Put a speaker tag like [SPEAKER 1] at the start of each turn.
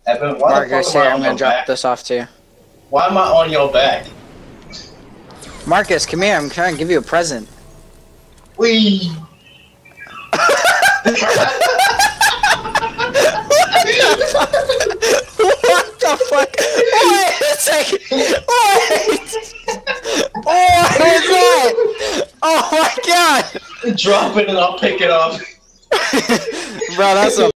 [SPEAKER 1] Evan, why the
[SPEAKER 2] Marcus,
[SPEAKER 1] fuck am
[SPEAKER 2] here,
[SPEAKER 1] I
[SPEAKER 2] I'm
[SPEAKER 1] on
[SPEAKER 2] gonna
[SPEAKER 1] your
[SPEAKER 2] drop
[SPEAKER 1] back?
[SPEAKER 2] this off to you.
[SPEAKER 1] Why am I on your back?
[SPEAKER 2] Marcus, come here, I'm trying to give you a present.
[SPEAKER 1] Wee!
[SPEAKER 2] What the fuck? Wait a second! Wait! What is that? Oh my god!
[SPEAKER 1] Drop it and I'll pick it up.
[SPEAKER 2] Bro, that's a